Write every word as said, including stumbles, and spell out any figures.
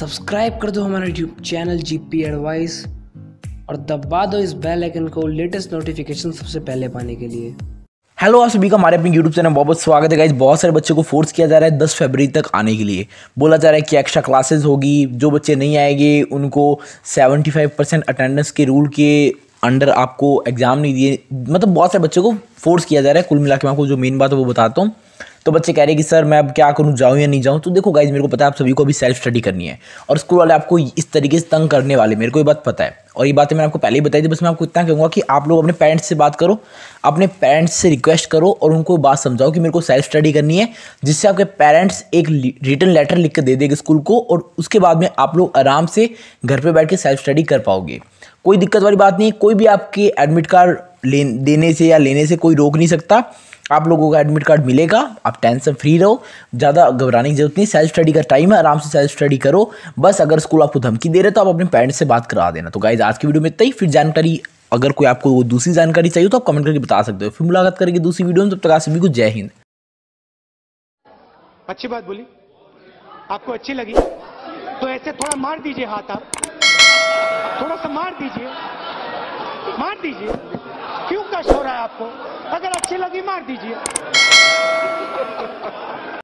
Subscribe कर दो हमारा यूट्यूब चैनल जीपी एडवाइस और दबा दो इस बेल आइकन को लेटेस्ट नोटिफिकेशन सबसे पहले पाने के लिए। हेलो आप सभी का हमारे अपने यूट्यूब चैनल बहुत बहुत स्वागत है गाइस। बहुत सारे बच्चों को फोर्स किया जा रहा है दस फरवरी तक आने के लिए। बोला जा रहा है कि एक्स्ट्रा क्लासेस होगी, जो बच्चे नहीं आएंगे उनको पचहत्तर परसेंट अटेंडेंस के रूल के अंडर आपको एग्जाम नहीं दिए। मतलब बहुत सारे बच्चों को फोर्स किया जा रहा है। कुल मिला के मैं आपको जो मेन बात है वो बताता हूँ। तो बच्चे कह रहे हैं कि सर मैं अब क्या करूं, जाऊं या नहीं जाऊं। तो देखो गाइज, मेरे को पता है आप सभी को अभी सेल्फ स्टडी करनी है और स्कूल वाले आपको इस तरीके से तंग करने वाले, मेरे को ये बात पता है और ये बातें मैंने आपको पहले ही बताई थी। बस मैं आपको इतना कहूँगा कि आप लोग अपने पेरेंट्स से बात करो, अपने पेरेंट्स से रिक्वेस्ट करो और उनको बात समझाओ कि मेरे को सेल्फ स्टडी करनी है, जिससे आपके पेरेंट्स एक रिटन लेटर लिख कर दे देंगे स्कूल को और उसके बाद में आप लोग आराम से घर पर बैठ के सेल्फ स्टडी कर पाओगे। कोई दिक्कत वाली बात नहीं है। कोई भी आपके एडमिट कार्ड ले देने से या लेने से कोई रोक नहीं सकता। आप लोगों का एडमिट कार्ड मिलेगा, आप टेंशन फ्री रहो, ज़्यादा घबराने की जरूरत नहीं। सेल्फ स्टडी का टाइम है, आराम से सेल्फ स्टडी करो। बस अगर स्कूल आपको धमकी दे रहे तो आप अपने पेरेंट्स से बात करा देना। तो गाइज आज की वीडियो में इतना ही। फिर जानकारी, अगर कोई आपको दूसरी जानकारी चाहिए तो आप कमेंट करके बता सकते हो। फिर मुलाकात करेंगे दूसरी वीडियो में। तब तक आप सभी को जय हिंद। अच्छी बात बोली, आपको अच्छी लगी तो ऐसे थोड़ा मार दीजिए हाथ, आप थोड़ा सा मार दीजिए, मार दीजिए। क्यों कष्ट हो रहा है आपको? अगर अच्छी लगी मार दीजिए।